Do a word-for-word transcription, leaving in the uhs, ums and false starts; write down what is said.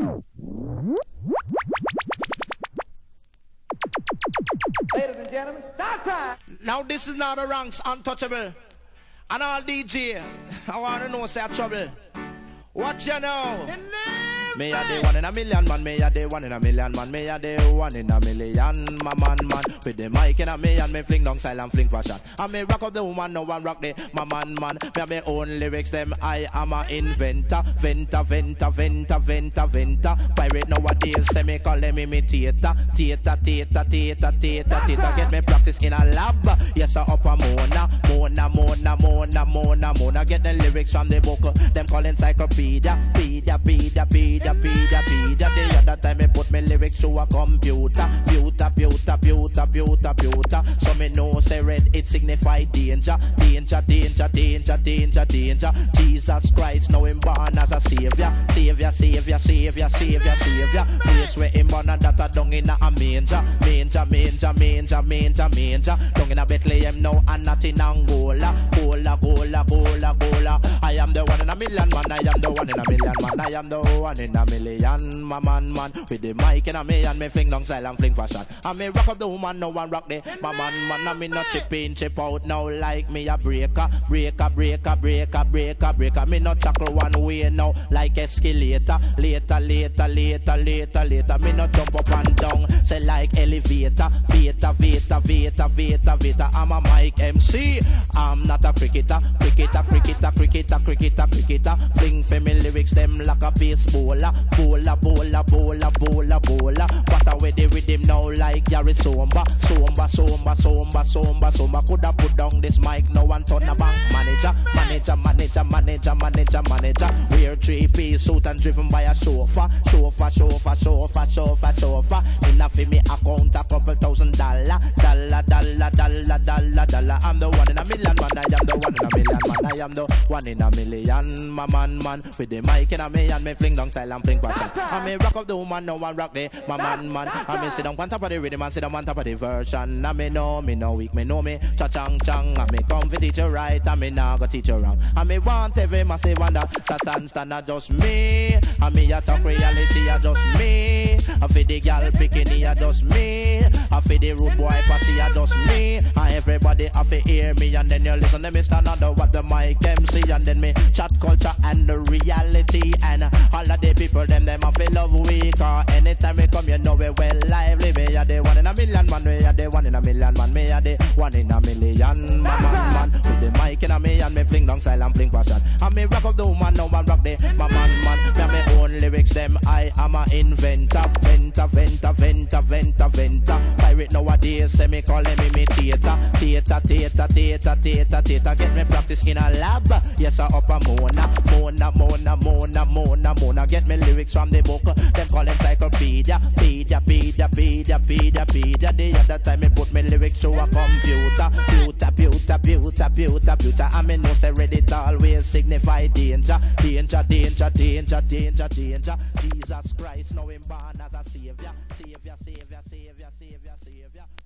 Ladies and gentlemen, start time. Now this is not a ranks untouchable. And all D J, I want to know say trouble. What you know? Me a the one in a million man, me a the one in a million man, me a the one in a million, my man man. With the mic in a me and me fling down style and fling fashion. And me rock up the woman, no one rock the my man man. Me have my own lyrics, them I am a inventor, venter, venter, venter, venter, venter. Pirate nowadays say me call them imitator, theater, theater, theater, theater, theater. Get me practice in a lab, yes I up a Mona, Mona, Mona, Mona, Mona, Mona. Get the lyrics from the book, them call encyclopedia, pedia, pedia, pedia. Pedia, pedia, the other time me put me lyrics to a computer. Pewter, pewter, pewter, pewter, pewter. So me know say red it signify danger. Danger, danger, danger, danger, danger. Jesus Christ now him born as a savior. Savior, savior, savior, savior, savior. Place where him born and that a dung in a manger. Manger, manger, manger, manger, manger. Dung in a Bethlehem now and not in Angola. Gola, gola, gola, gola. I am the one in a million man. I am the one in a million man. I am the one in a million, my man, man. With the mic in a me and me fling down style and fling fashion. And me rock up the woman, no one rock the my man, man. And me not chip in, chip out now like me a breaker, breaker, breaker, breaker, breaker, breaker. Me not chuckle one way now like escalator. Later, later, later, later, later. Me not jump up and down, say like elevator. Veta, veta, veta, veta, veta. I'm a mic M C. I'm not a cricketer, cricketer, cricketer, cricketer, cricketer, cricketer. Fling for me lyrics, them like a baseballer. Bola, bola, bola, bola, bola. But away the rhythm now like Gary Somba. Somba, somba, somba, somba, somba. Coulda put down this mic now and turn a bank manager. Manager, manager, manager, manager, manager. Wear three-piece suit and driven by a chauffeur. Chauffeur, chauffeur, chauffeur, chauffeur, chauffeur. Enough for me account a couple thousand dollar. Dollar, dollar, dollar, dollar, dollar. I'm the one in a million man. I am the one in a million man. I am the one in a million, my man, man. With the mic in a me and me fling down style and fling fashion. I me rock up the woman, no one rock the my man, man. I me sit down on top of the rhythm and sit down on top of the version. I me know, me know weak, me know me cha chang chang. I me come for teach you right, I me now go teach you wrong. I me want every massive wonder, so stand stand not just me. I me a talk reality, I just me. I feel the girl bikini, I just me. I feel the rude boy posse, I just me. And everybody have to hear me, and then you listen to me stand under what the mic M C, and then me chat culture and the reality, and all of the people them them a feel love week. Or anytime we come, you know we well lively. Me a the one in a million man, me a the one in a million man, me a the one in a million man, man, man. With the mic in a me and me fling down style and fling passion. And me rock up the woman, no one rock the my man, man. Me have my own lyrics, them I am a inventor, venter, venter, venter, venter, venter. Pirate nowadays say me call them imitator, theater, theater, theater, theater, theater. Get me practice in a lab, yes I up a Mona, Mona, Mona, Mona, Mona, Mona. Get me lyrics from the book, them call encyclopedia, pedia, pedia, pedia, pedia, pedia. The other time me put me lyrics to a computer, pewter, pewter, pewter, pewter, pewter. I me know say Reddit always signify danger, danger, danger, danger, danger, danger. Jesus Christ now him born as a savior, savior, savior, savior, savior, savior.